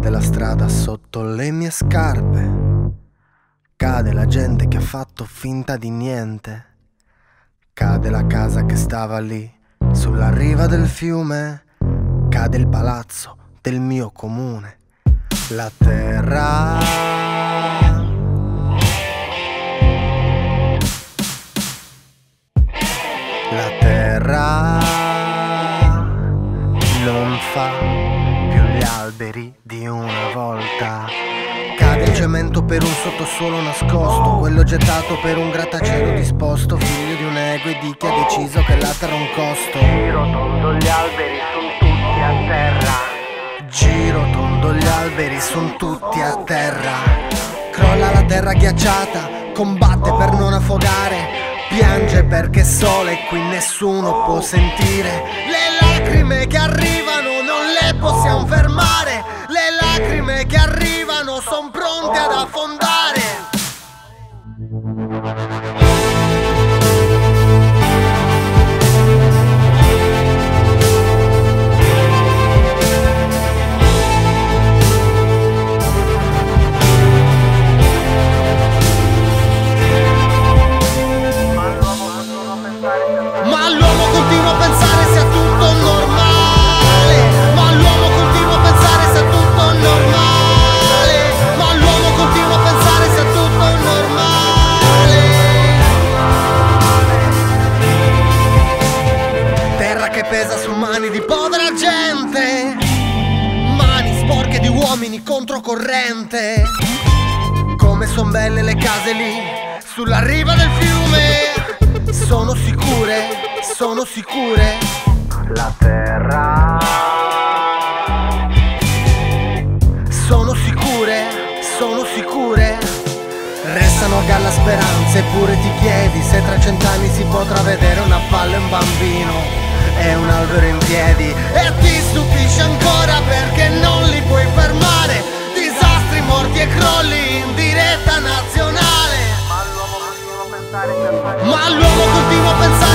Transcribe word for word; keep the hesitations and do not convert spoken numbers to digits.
Cade la strada sotto le mie scarpe, cade la gente che ha fatto finta di niente, cade la casa che stava lì sulla riva del fiume, cade il palazzo del mio comune, la terra. La terra non fa più gli alberi di una volta. Cade il cemento per un sottosuolo nascosto, quello gettato per un grattacielo disposto, figlio di un'ego e di chi ha deciso che la terra ha un costo. Giro tondo, gli alberi sono tutti a terra. Giro tondo, gli alberi sono tutti a terra. Crolla la terra ghiacciata, combatte per non affogare, piange perché sole qui nessuno può sentire. Le lacrime che arrivano non le possiamo fermare, le lacrime che arrivano son pronte ad affondare. Ma l'uomo continua a pensare sia tutto normale, ma l'uomo continua a pensare sia tutto normale, ma l'uomo continua a pensare sia tutto normale. Terra che pesa su mani di povera gente, mani sporche di uomini controcorrente. Come son belle le case lì sulla riva del fiume, sono sicure, sono sicure. La terra. Sono sicure, sono sicure. Restano a galla speranze, eppure ti chiedi se tra cent'anni si potrà vedere una palla e un bambino e un albero in piedi. E ti stupisce ancora perché non li puoi fermare, disastri, morti e crolli in diretta nazionale. Ma l'uomo continua a pensare sia Ma l'uomo continua a pensare